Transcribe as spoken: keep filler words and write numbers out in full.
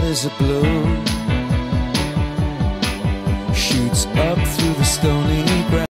as a blow shoots up through the stony ground.